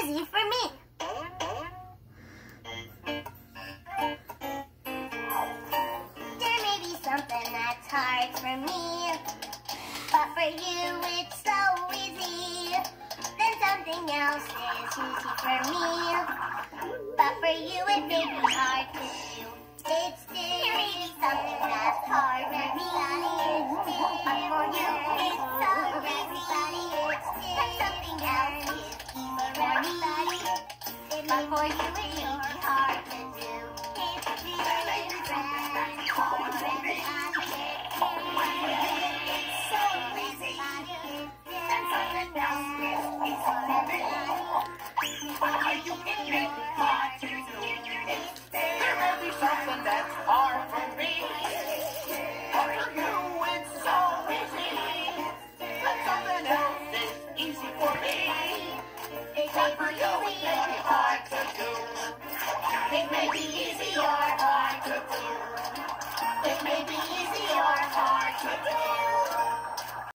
easy for me. There may be something that's hard for me, but for you it's so easy. Then something else is easy for me, but for you it may be hard to do. It's there may be something that's hard for me, but for you it's so easy. Then something else is easy for me, but for you it may be hard to do. It's there may be something that's hard for me, it's so easy. Then something else is easy for me, but for you it may be hard to do. There may be something that's hard for me, but for you it's so easy. But something else is easy for me, but for you it may be hard to do. It may be easy or